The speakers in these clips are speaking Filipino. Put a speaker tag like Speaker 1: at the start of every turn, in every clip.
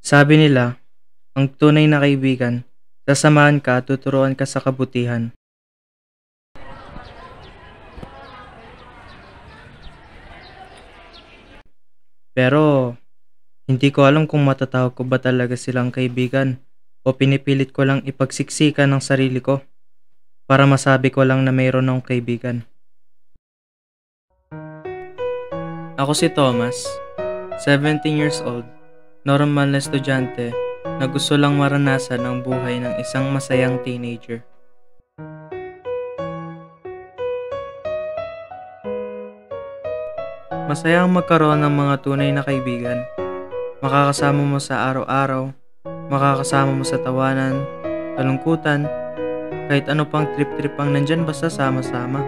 Speaker 1: Sabi nila, ang tunay na kaibigan, sasamahan ka at tuturuan ka sa kabutihan. Pero, hindi ko alam kung matatawag ko ba talaga silang kaibigan o pinipilit ko lang ipagsiksikan ng sarili ko para masabi ko lang na mayroon akong kaibigan. Ako si Thomas, 17 years old, normal na estudyante na gusto lang maranasan ang buhay ng isang masayang teenager. Masayang magkaroon ng mga tunay na kaibigan. Makakasama mo sa araw-araw, makakasama mo sa tawanan, kalungkutan, kahit ano pang trip-trip ang nandyan basta sama-sama.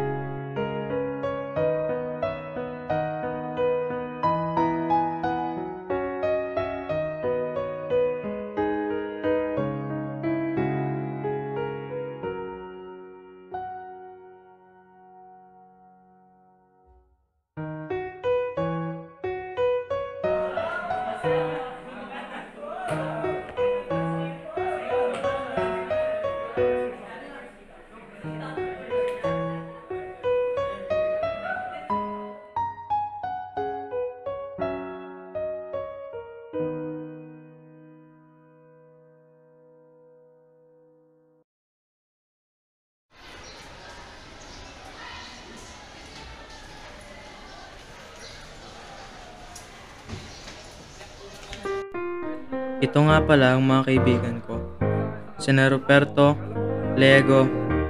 Speaker 1: Ito nga pala ang mga kaibigan ko. Sina Ruperto, Liego,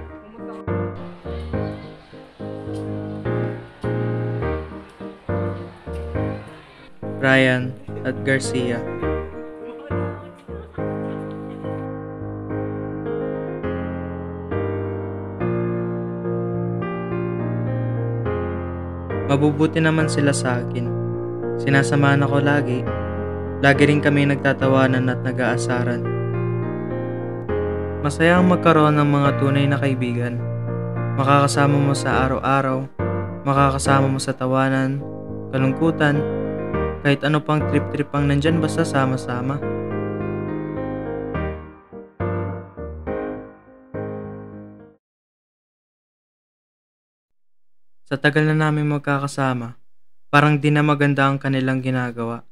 Speaker 1: Ryan at Garcia. Mabubuti naman sila sa akin. Sinasamahan ako lagi. Lagi rin kami nagtatawanan at nag-aasaran. Masaya ang magkaroon ng mga tunay na kaibigan. Makakasama mo sa araw-araw, makakasama mo sa tawanan, kalungkutan, kahit ano pang trip-trip ang nandyan basta sama-sama. Sa tagal na namin magkakasama, parang di na maganda ang kanilang ginagawa.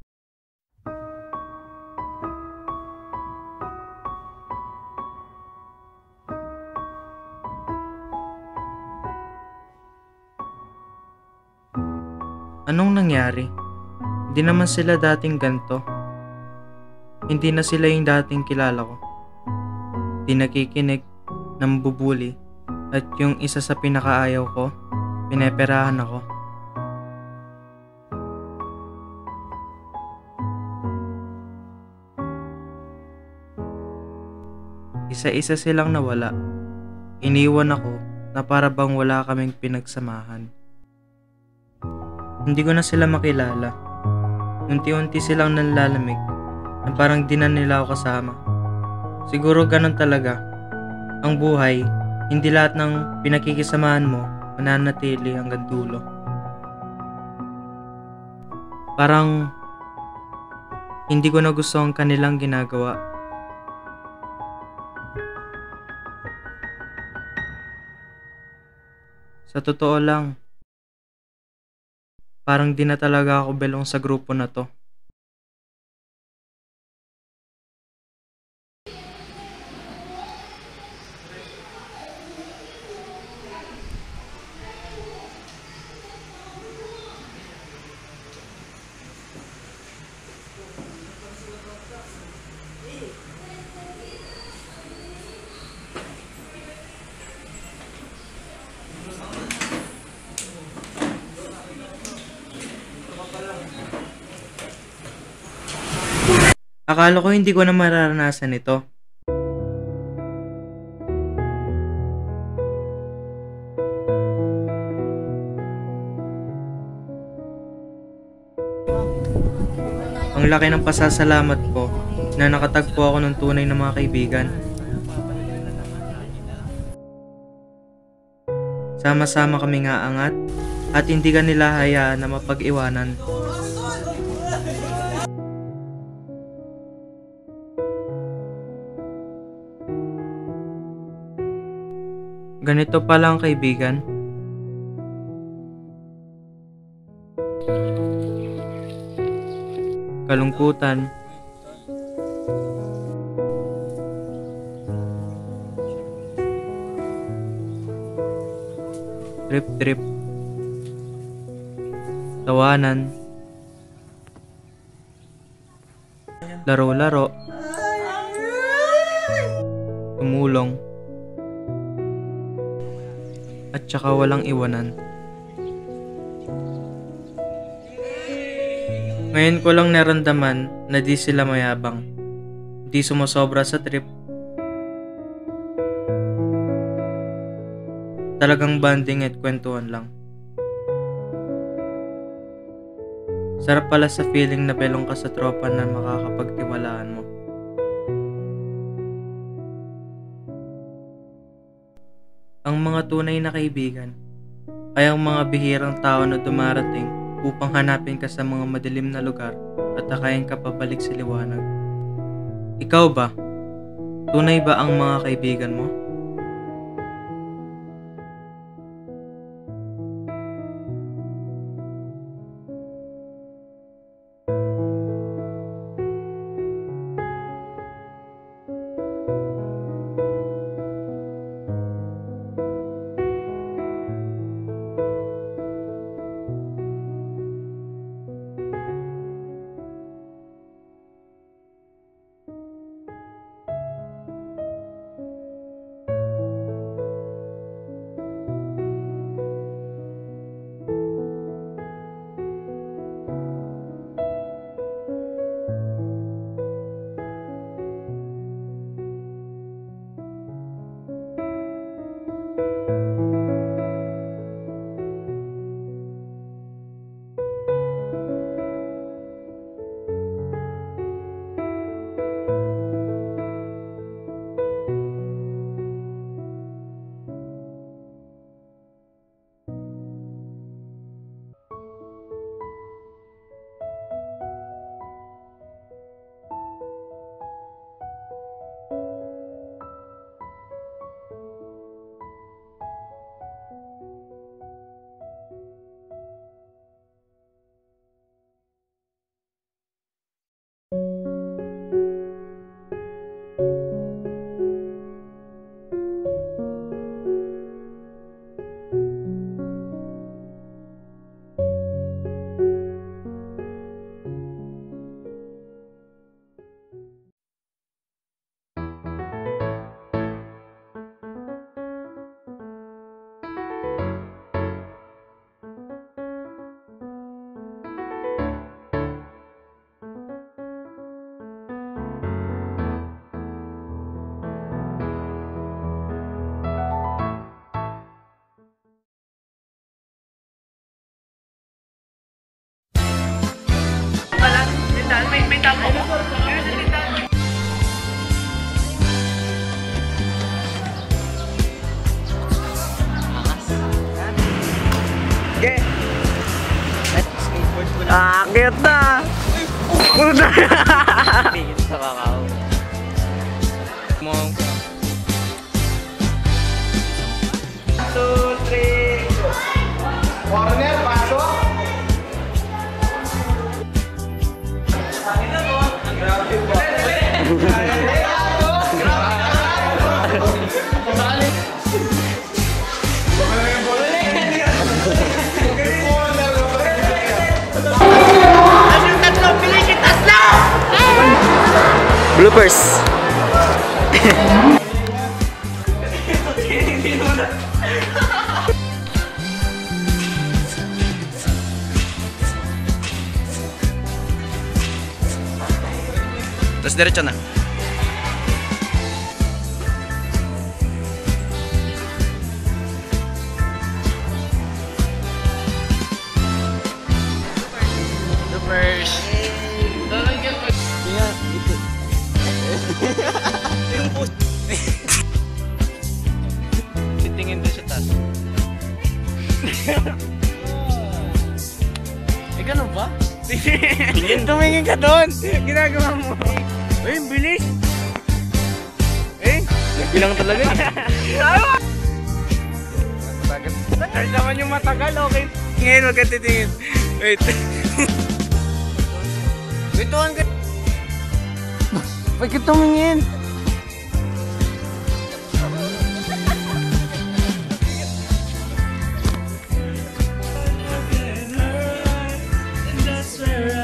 Speaker 1: Anong nangyari? Hindi naman sila dating ganto. Hindi na sila yung dating kilala ko. Di nakikinig, nambubuli, at yung isa sa pinakaayaw ko, pineperahan ako. Isa-isa silang nawala. Iniwan ako na para bang wala kaming pinagsamahan. Hindi ko na sila makilala. Unti-unti silang nanlalamig na parang di na nila ako kasama. Siguro ganun talaga. Ang buhay, hindi lahat ng pinakikisamahan mo mananatili hanggang dulo. Parang hindi ko na gusto ang kanilang ginagawa. Sa totoo lang, parang di na talaga ako belong sa grupo na to. Akala ko hindi ko na mararanasan ito. Ang laki ng pasasalamat ko na nakatagpo ako ng tunay na mga kaibigan. Sama-sama kaming aangat at hindi ka nila hayaan na mapag-iwanan. Ganito pala ang kaibigan. Kalungkutan, trip-trip, tawanan, laro-laro, tumulong, at saka walang iwanan. Ngayon ko lang naramdaman na di sila mayabang, di sumasobra sa trip. Talagang banding at kwentuhan lang. Sarap pala sa feeling na belong ka sa tropa na makakapagtiwalaan mo. Ang mga tunay na kaibigan ay ang mga bihirang tao na dumarating upang hanapin ka sa mga madilim na lugar at akayin ka pabalik sa liwanag. Ikaw ba? Tunay ba ang mga kaibigan mo?
Speaker 2: Akit na!
Speaker 3: Tingin sa kakao. Mom.
Speaker 2: 2, 3, go! Arnel, pasok!
Speaker 3: Bloopers. Terus diretso na. Bloopers. Titingin doon sa taas. Ganun ba? Tumingin ka doon! Ginagawa mo! Uy, bilis! Nagbilang talaga. Dahil naman yung matagal, okay. Ngayon, wag ka titingin. Wait. Bituan ka. Wag ka tumingin.
Speaker 4: Where